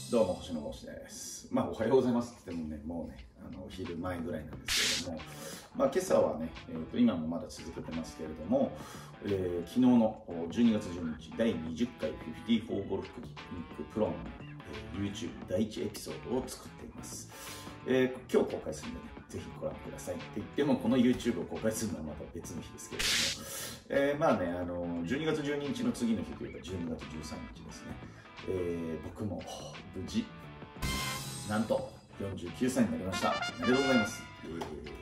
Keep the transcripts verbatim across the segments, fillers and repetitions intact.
どうも星野星です。まあおはようございますって言ってもね、もうね、あのお昼前ぐらいなんですけれども、まあ今朝はね、えー、と今もまだ続けてますけれども、えー、昨日のじゅうにがつじゅうににちだいにじゅっかいフィフティーフォーゴルフクリニックプロの、えー、YouTube だいいちエピソードを作っています。えー、今日公開するんでね、ぜひご覧くださいって言っても、この YouTube を公開するのはまた別の日ですけれども、えー、まあね、あのじゅうにがつじゅうににちの次の日というかじゅうにがつじゅうさんにちですね、えー、僕も無事なんとよんじゅうきゅうさいになりました。おめでとうございます。えー、ということで、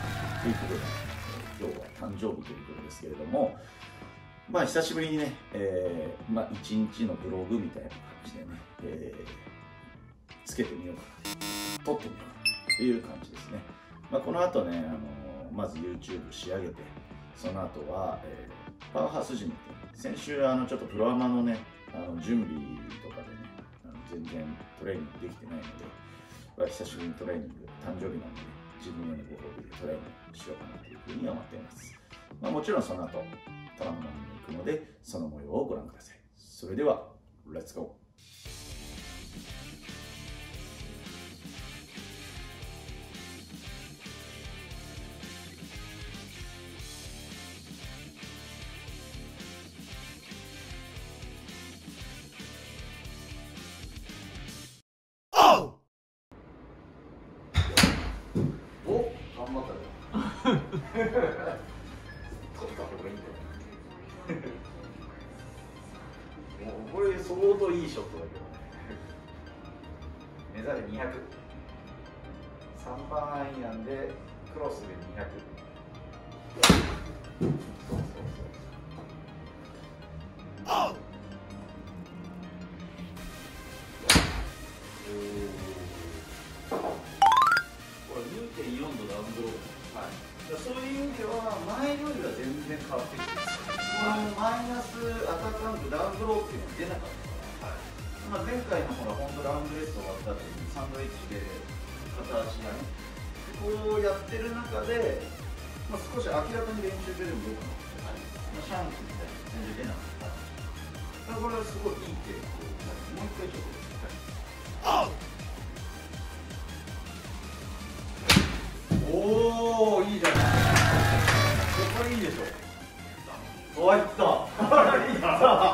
えー、今日は誕生日ということですけれども、まあ久しぶりにね、えー、まあ一日のブログみたいな感じでね、えー、つけてみようかな、撮ってみようかなという感じですね。まあこの後ね、あのー、まず YouTube 仕上げて、その後は、えー、パワーハウスジムって、先週あのちょっとプロアマのね、あの準備とかでね、あの全然トレーニングできてないので、まあ、久しぶりにトレーニング、誕生日なんでね、自分へのご褒美でトレーニングしようかなというふうに思っています。まあ、もちろんその後、トラムマンに行くので、その模様をご覧ください。それでは、レッツゴー。取った方がいいんだよ。もうこれ相当いいショットだけどね。目覚めにひゃく。さんばんアイアンでクロスでにひゃく。そうそうそう。これ にてんよん 度ダウンドロード。はい、そういう意味では前よりは全然変わってきてる。マイナスアタックランクダウンドローっていうのが出なかったから、はい、まあ、前回のほら本当ラウンドレース終わった後にサンドイッチで片足がねこうやってる中で、まあ、少し明らかに練習出るのもよくなって、まあ、シャンクみたいな全然出なかった。これはすごいいい傾向。もう一回ちょっとおお、いいじゃない。これいいでしょ。おいった。いった。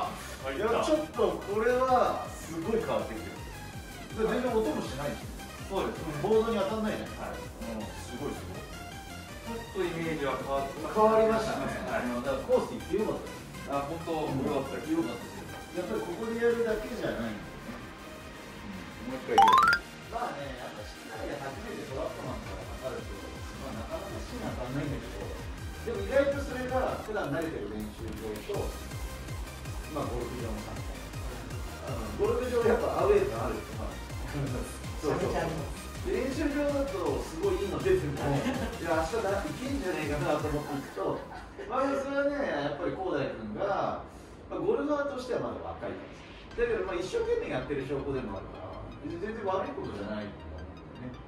いや、ちょっとこれはすごい変わってきてる。全然音もしないし。そうです。ボードに当たんないじゃん。はい。うん、すごいすごい。ちょっとイメージは変わって変わりましたね。はい。だからコース行ってよかった。あ、本当よかった。よかったですよ。やっぱりここでやるだけじゃないんだよね。もう一回いきます。まあね、やっぱ室内で初めてトラットマンから測ると。なかなかしな当たんないんだけど、でも意外とそれが普段慣れてる練習場と、まあゴルフ場の差みたいな。ゴルフ場やっぱアウェー感あるって、まあ、そうそうそう練習場だとすごいいいの出てるも、いや明日だっていけんじゃねえかなと思っていくと、まあそれはね、やっぱり広大君が、まあ、ゴルファーとしてはまだ若いからです。だけどまあ一生懸命やってる証拠でもあるから、全然悪いことじゃないと思うんだよね。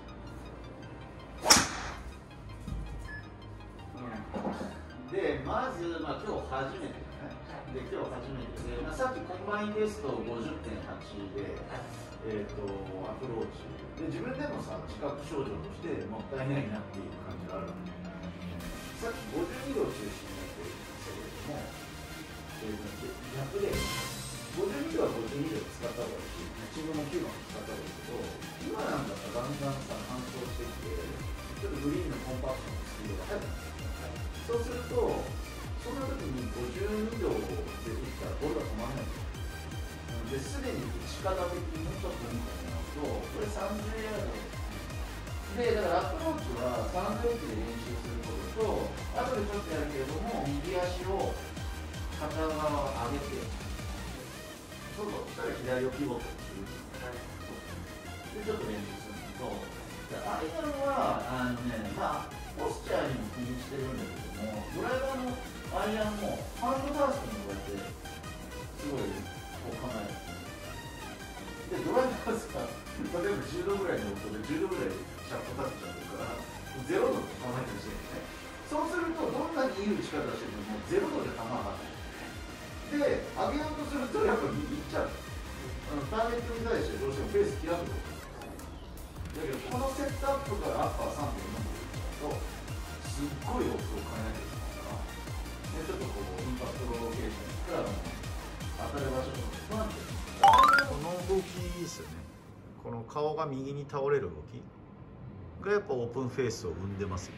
で、まず、まあ、今日初めてね。で、今日初めてで、まあ、さっきコンバインテスト ごじゅってんはち で、えーと、アプローチで、自分でもさ、視覚症状としてもったいないなっていう感じがあるわけ。さっきごじゅうにどを中心にやってるんですけれども、えー、逆で、ごじゅうにどはごじゅうにど使った方がいいし、ピッチングもきゅうばん使った方がいいけど、今なんだったらだんだんさ、乾燥してきて、ちょっとグリーンのコンパクトのスピードが速くなって、そうすると、その時にごじゅうにどで打ったらボールが止まらないんですよ。で、すでに打ち方的にもうちょっと見たいなと、これさんじゅうヤードで、だからアプローチはさんじゅうエッジで練習することと、後でちょっとやるけれども、右足を片側上げて、そうそう、そしたら左をピボットする。で、ちょっと練習するのと、アイアンは、あのね、まあ、ポスチャーにも気にしてるんだけども、ドライバーのアイアンもハンドダースにこうやってすごいこう構える。で、ドライバースが例えばじゅうどぐらいの音でじゅうどぐらいシャフト立てちゃってるからゼロどで構えてるし、そうするとどんなにいい打ち方してもゼロどで球が上がらない。で、上げようとするとやっぱ右行っちゃう。 ターゲットに対してどうしてもフェース開くとだけど、このセットアップからアッパーさんてんよんとすっごい奥を変えなきゃいけないから、でちょっとこうインパクトローケーションから当たる場所とか不安定。 この動きですよね。この顔が右に倒れる動きがやっぱオープンフェイスを生んでますよ。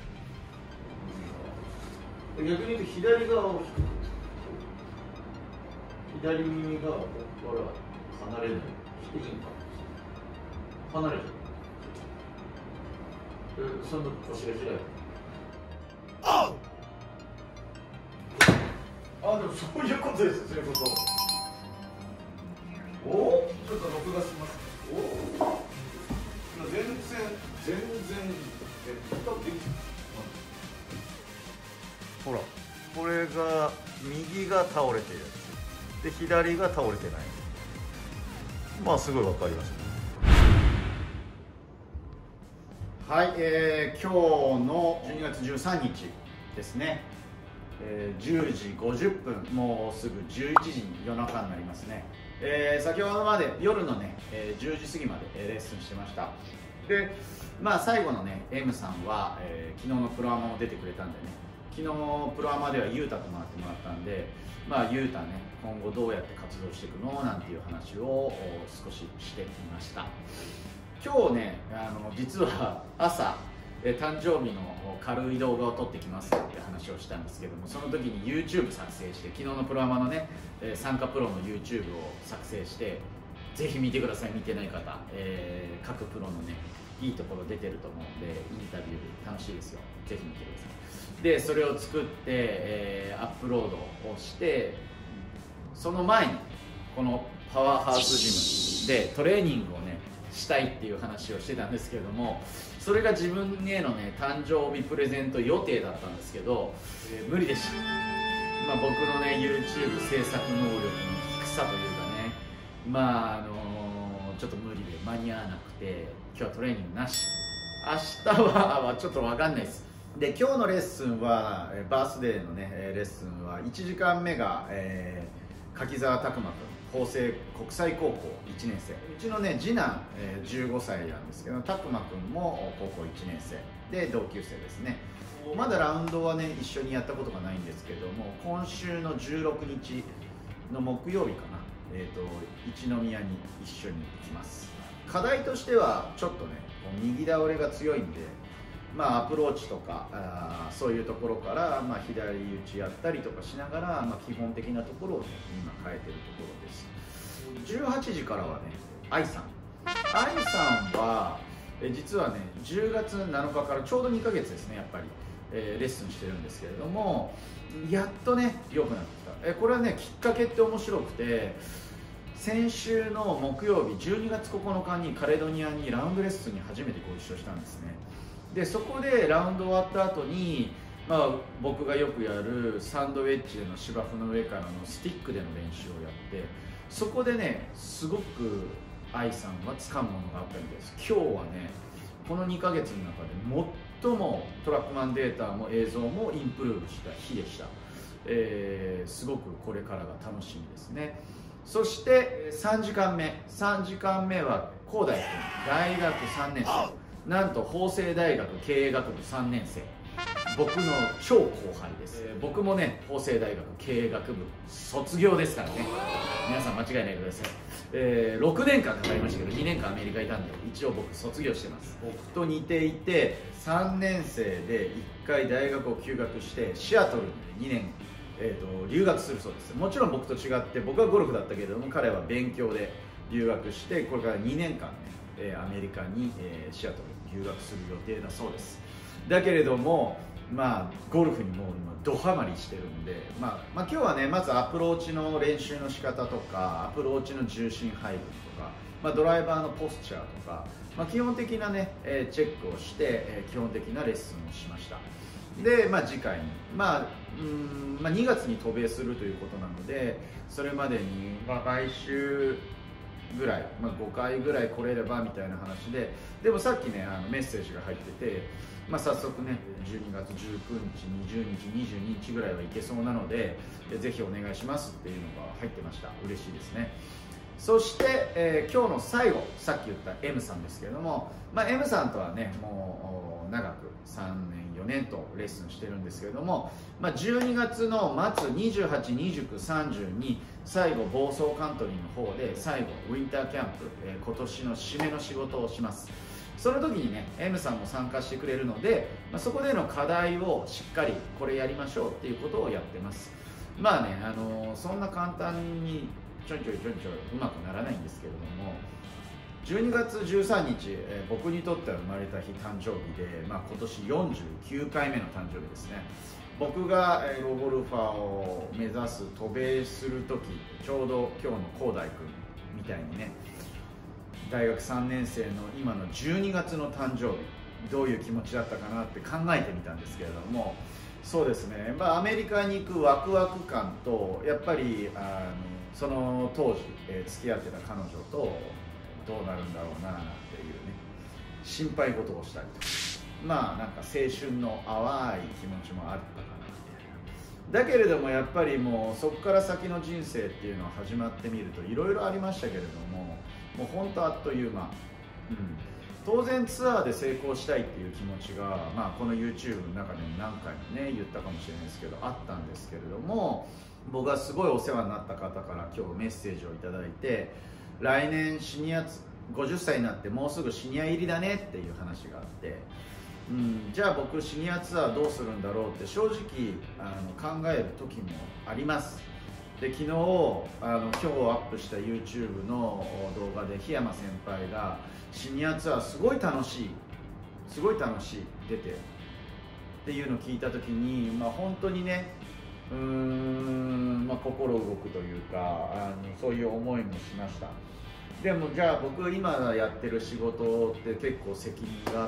逆に言うと左側を左耳がここから離れない。低いんか離れる。その腰が開いて。ああ、でもそういうことです。そういうこと。おお、ちょっと録画します。おお。全然全然えっとできほら、これが右が倒れてるやつで、左が倒れてない。まあすごいわかりますね。 はい、えー、今日のじゅうにがつじゅうさんにちですね、えー、じゅうじごじゅっぷん、もうすぐじゅういちじに夜中になりますね。えー、先ほどまで夜のね、えー、じゅうじ過ぎまで、えー、レッスンしてました。で、まあ最後のね M さんは、えー、昨日のプロアマも出てくれたんでね、昨日プロアマではユータと回ってもらったんで、まあユータね、今後どうやって活動していくのなんていう話を少ししてみました。今日ね、あの実は朝え誕生日の軽い動画を撮ってきますって話をしたんですけども、その時に YouTube 作成して、昨日のプロアマのね参加プロの YouTube を作成して、ぜひ見てください。見てない方、えー、各プロのねいいところ出てると思うんで、インタビュー楽しいですよ。ぜひ見てください。でそれを作って、えー、アップロードをして、その前にこのパワーハウスジムでトレーニングをねしたいっていう話をしてたんですけれども、それが自分へのね誕生日プレゼント予定だったんですけど、えー、無理でした。まあ、僕のね YouTube 制作能力の低さというかね、まああのー、ちょっと無理で間に合わなくて、今日はトレーニングなし、明日はちょっと分かんないです。で今日のレッスンはバースデーのねレッスンはいちじかんめが、えー、柿澤拓磨君、法政国際高校いちねん生、うちのね次男、えー、じゅうごさいなんですけど、拓磨君も高校いちねん生で同級生ですね。まだラウンドはね一緒にやったことがないんですけども、今週のじゅうろくにちの木曜日かな、えーと、一宮に一緒に行きます。課題としてはちょっとね右倒れが強いんで、まあ、アプローチとかあそういうところから、まあ、左打ちやったりとかしながら、まあ、基本的なところを、ね、今変えてるところです。じゅうはちじからはね愛さん愛さんはえ実はねじゅうがつなのかからちょうどにかげつですね、やっぱり、えー、レッスンしてるんですけれども、やっとね良くなってきた。えこれはねきっかけって面白くて、先週の木曜日じゅうにがつここのかにカレドニアにラウンドレッスンに初めてご一緒したんですね。でそこでラウンド終わった後に、まあ、僕がよくやるサンドウェッジでの芝生の上からのスティックでの練習をやって、そこでねすごく愛さんは掴むものがあったみたいです。今日はねこのにかげつの中で最もトラックマンデータも映像もインプルーブした日でした。えー、すごくこれからが楽しみですね。そしてさんじかんめさんじかんめは広大君、大学さんねん生、なんと法政大学経営学部さんねん生、僕の超後輩です。えー、僕もね法政大学経営学部卒業ですからね、皆さん間違いないでください。えー、ろくねんかんかかりましたけどにねんかんアメリカいたんで、一応僕卒業してます。僕と似ていてさんねん生でいっかい大学を休学してシアトルににねん、えー、と留学するそうです。もちろん僕と違って僕はゴルフだったけれども、彼は勉強で留学して、これからにねんかんね、えー、アメリカに、えー、シアトルに留学する予定だそうです。だけれどもまあゴルフにもう今ドハマりしてるんで、まあ、まあ今日はねまずアプローチの練習の仕方とか、アプローチの重心配分とか、まあ、ドライバーのポスチャーとか、まあ、基本的なね、えー、チェックをして、えー、基本的なレッスンをしました。で、まあ、次回に、まあうんまあ、にがつに渡米するということなので、それまでに、まあ、来週ぐらい、まあ、ごかいぐらい来れればみたいな話で、でもさっきねあのメッセージが入ってて、まあ、早速ねじゅうにがつじゅうくにち、にじゅうにち、にじゅうににちぐらいは行けそうなので、ぜひお願いしますっていうのが入ってました。嬉しいですね。 そして、えー、今日の最後、さっき言った M さんですけれども、まあ、M さんとはねもう長くさんねんよねんとレッスンしてるんですけれども、まあ、じゅうにがつの末にじゅうはち、にじゅうく、さんじゅうに最後房総カントリーの方で最後ウィンターキャンプ、えー、今年の締めの仕事をします。その時にね M さんも参加してくれるので、まあ、そこでの課題をしっかりこれやりましょうっていうことをやってます。まあね、あのー、そんな簡単にちょいちょいちょいちょいうまくならないんですけれども、じゅうにがつじゅうさんにち、えー、僕にとっては生まれた日誕生日で、まあ、今年よんじゅうきゅうかいめの誕生日ですね。僕が、えー、ロゴルファーを目指す渡米する時、ちょうど今日の広大君みたいにね大学さんねん生の今のじゅうにがつの誕生日どういう気持ちだったかなって考えてみたんですけれども、そうですね、まあ、アメリカに行くワクワク感とやっぱりあのその当時、えー、付き合ってた彼女とどうなるんだろうなっていうね心配事をしたりとか、まあなんか青春の淡い気持ちもあったかなみたいな。だけれどもやっぱりもうそこから先の人生っていうのを始まってみるといろいろありましたけれども、もう本当あっという間、うん、当然ツアーで成功したいっていう気持ちが、まあ、この YouTube の中でも何回もね言ったかもしれないですけどあったんですけれども、僕がすごいお世話になった方から今日メッセージをいただいて、来年シニアごじゅっさいになってもうすぐシニア入りだねっていう話があって、うん、じゃあ僕シニアツアーどうするんだろうって正直あの考える時もあります。で昨日あの今日アップした YouTube の動画で檜山先輩がシニアツアーすごい楽しいすごい楽しい出てっていうのを聞いた時に、まあ、本当にねうーん、まあ、心動くというかあのそういう思いもしました。でもじゃあ僕今やってる仕事って結構責任があって、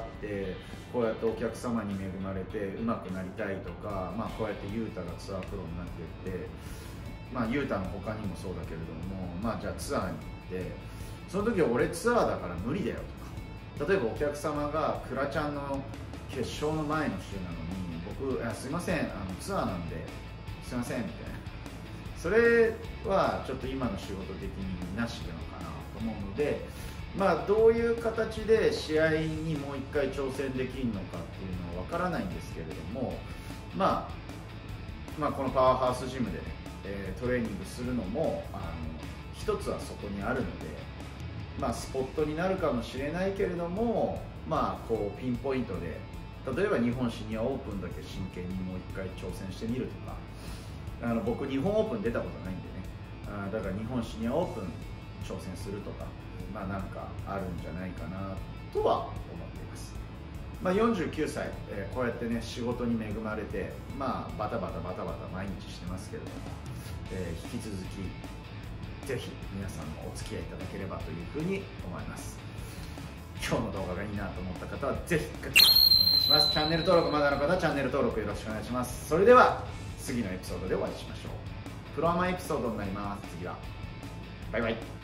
こうやってお客様に恵まれて上手くなりたいとか、まあ、こうやってユータがツアープロになっていって、まあ、ユータの他にもそうだけれども、まあ、じゃあツアーに行ってその時は俺ツアーだから無理だよとか、例えばお客様がクラちゃんの決勝の前の週なのに僕いやすいませんあのツアーなんですいませんみたいな、それはちょっと今の仕事的になしなのかなと思うので、まあどういう形で試合にもう一回挑戦できるのかっていうのは分からないんですけれども、まあ、まあこのパワーハウスジムでね、えー、トレーニングするのもあの一つはそこにあるので、まあスポットになるかもしれないけれども、まあこうピンポイントで例えば日本シニアオープンだけ真剣にもう一回挑戦してみるとか、あの僕日本オープン出たことないんでね、あだから日本シニアオープン挑戦するとか、まあなんかあるんじゃないかなとは思っています。まあ、よんじゅうきゅうさい、えー、こうやってね仕事に恵まれて、まあバタバタバタバタ毎日してますけれども、えー、引き続きぜひ皆さんもお付き合いいただければというふうに思います。今日の動画がいいなと思った方はぜひグッドお願いします。チャンネル登録まだの方はチャンネル登録よろしくお願いします。それでは次のエピソードでお会いしましょう。プロアマエピソードになります。次はバイバイ。